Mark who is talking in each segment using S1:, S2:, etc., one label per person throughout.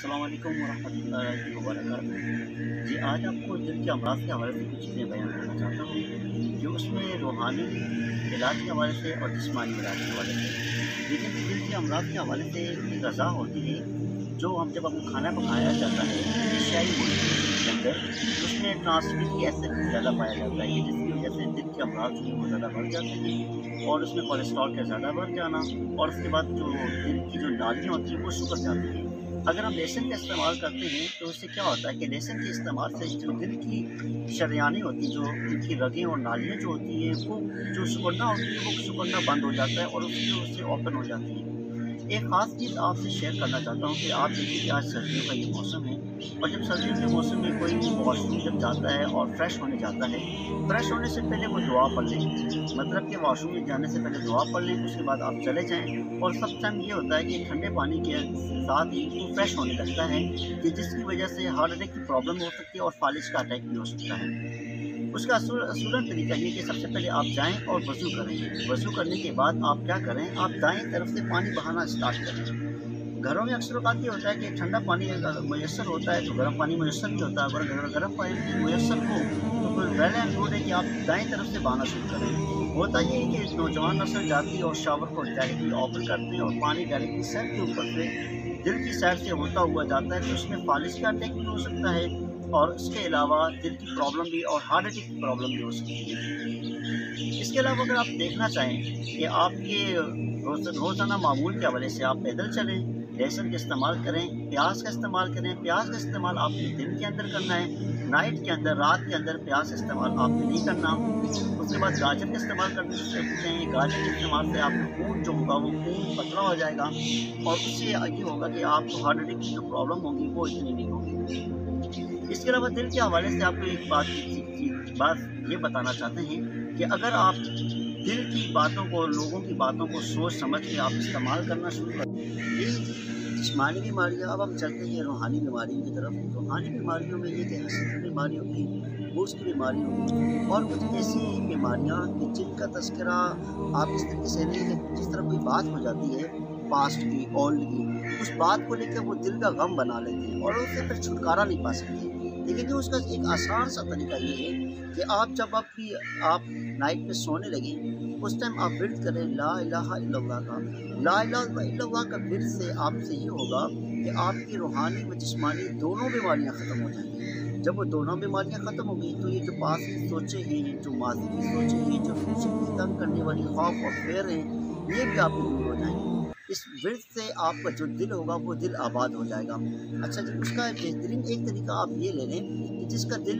S1: अस्सलाम वालेकुम वरहमतुल्लाहि वबरकातुहू। जी, आज आपको दिल के अमराज़ के हवाले से कुछ चीज़ें बयान करना चाहता हूँ, जो उसमें रूहानी इलाज के हवाले से और जिस्मानी इलाज के हवाले से। देखिए, दिल के अमराज़ के हवाले से एक ग़ज़ा होती है, जो हम जब आपको खाना पकाया जाता है एशियाई मुल्क के अंदर, उसमें ट्रांसमिक एसिड ज़्यादा पाया जाता है, जिसकी वजह से दिल के अमराज़ जो हैं वो ज़्यादा बढ़ जाते हैं और उसमें कोलेस्ट्रॉल का ज़्यादा बढ़ जाना और उसके बाद जो दिल की जो नालियाँ होती हैं वो सिकुड़ जाती हैं। अगर हम लहसुन का इस्तेमाल करते हैं तो उससे क्या होता है कि लहसुन के इस्तेमाल से जो दिल की शरेयानें होती हैं, जो दिल की रगें और नालियाँ जो होती हैं, वो जो सिकुड़ना होती है वो सिकुड़ना बंद हो जाता है और उससे ओपन हो जाती है। एक ख़ास चीज़ आपसे शेयर करना चाहता हूँ कि आप देखिए कि आज सर्दियों का ये मौसम है और जब सर्दियों के मौसम में कोई भी वॉशरूम जब जाता है और फ्रेश होने जाता है, फ्रेश होने से पहले वो दुआ पढ़ लें। मतलब कि वॉशरूम में जाने से पहले दुआ पढ़ लें, उसके बाद आप चले जाएँ और सब टाइम ये होता है कि ठंडे पानी के साथ ही वो फ्रेश होने लगता है कि जिसकी वजह से हार्ट अटैक की प्रॉब्लम हो सकती है और फालिज का अटैक भी हो सकता है। उसका असूलन तरीका ये कि सबसे पहले आप जाएँ और वज़ू करें। वज़ू करने के बाद आप क्या करें, आप दाएँ तरफ से पानी बहाना स्टार्ट करें। घरों में अक्सर औक़ात ये होता है कि ठंडा पानी मुयस्सर होता है, तो गर्म पानी मुयस्सर नहीं होता। अगर गर्म पानी मुयस्सर हो, तो फिर वेल एंड गुड है कि आप दाएँ तरफ से बहाना शुरू करें। होता ये है कि नौजवान नस्ल जाती है और शावर को डायरेक्टली ओपन करते हैं और पानी डायरेक्टली सर के ऊपर से दिल की साइड से होता हुआ जाता है, तो उसमें फालिज का अटैक भी हो सकता है और उसके अलावा दिल की प्रॉब्लम भी और हार्ट अटैक की प्रॉब्लम भी हो सकती है। इसके अलावा अगर आप देखना चाहें कि आपके रोज़ाना मामूल के हवाले से आप पैदल चलें, लहसुन का इस्तेमाल करें, प्याज का इस्तेमाल करें। प्याज का इस्तेमाल आपने दिन के अंदर करना है, नाइट के अंदर, रात के अंदर प्याज का इस्तेमाल आपने नहीं करना। उसके बाद गाजर का इस्तेमाल करते हैं। गाजर के इस्तेमाल से आपका खून जो होगा वो खून पतला हो जाएगा और उससे ये होगा कि आपको हार्ट अटैक की जो प्रॉब्लम होगी वो इतनी नहीं होगी। इसके अलावा दिल के हवाले से आपको एक बात ये बताना चाहते हैं कि अगर आप दिल की बातों को, लोगों की बातों को सोच समझ के आप इस्तेमाल करना शुरू कर दें। ये जिस्मानी बीमारियाँ, अब हम चलते हैं रूहानी बीमारियों की तरफ। रूहानी बीमारियों में ये कि हसद की बीमारी होगी, बोझ की बीमारी होगी और कुछ ऐसी बीमारियाँ कि जिनका तज़किरा आप इस तरीके से नहीं, कि जिस तरह कोई बात हो जाती है पास्ट की, ओल्ड की, उस बात को लेकर वो दिल का गम बना लेते हैं और उससे फिर छुटकारा नहीं पा सकते। लेकिन जो उसका एक आसान सा तरीका ये है कि आप नाइट में सोने लगें, उस टाइम आप विर्द करें ला इलाहा इल्लल्लाह का। ला इलाहा इल्लल्लाह का विर्द से आपसे ये होगा कि आपकी रूहानी व जिस्मानी दोनों बीमारियाँ ख़त्म हो जाएंगी। जब वो दोनों बीमारियाँ ख़त्म हो गई तो ये जो पास की सोचें हैं, जो माजी की सोचें हैं, जो फ्यूचर की तंग करने वाली खौफ और फेर हैं, ये भी आपकी दूर हो जाएंगी। इस विर्द से आपका जो दिल होगा वो दिल आबाद हो जाएगा। अच्छा जी, उसका बेहतरीन एक तरीका आप ये ले लें कि जिसका दिल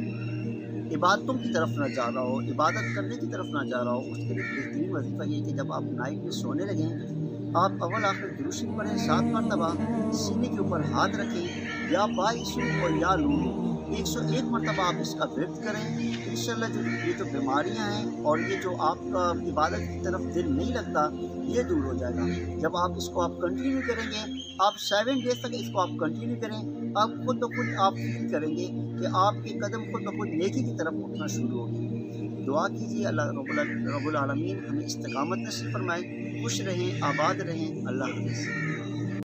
S1: इबादतों की तरफ ना जा रहा हो, इबादत करने की तरफ ना जा रहा हो, उसके लिए बेहतरीन वजीफ़ा ये है कि जब आप नाइट में सोने लगें, आप अव्वल आखिर दुरूद शरीफ पढ़ें 7 मरतबा, सीने के ऊपर हाथ रखें, या बाइसु और या लूलू 101 मरतबा आप इसका विर्द करें। इंशाअल्लाह जो ये जो बीमारियां हैं और ये जो आपका इबादत की तरफ दिल नहीं लगता, ये दूर हो जाएगा। जब आप इसको आप कंटिन्यू करेंगे, आप 7 डेज़ तक इसको आप कंटिन्यू करें, आप खुद ब खुद आप फील करेंगे कि आपके कदम खुद ब खुद नेकी की तरफ उठना शुरू होगी। दुआ कीजिए अल्लाह रब्बुल आलमीन हमें इस्तिकामत नसीब फरमाए। खुश रहें, आबाद रहें। अल्लाह हाफ़िज़।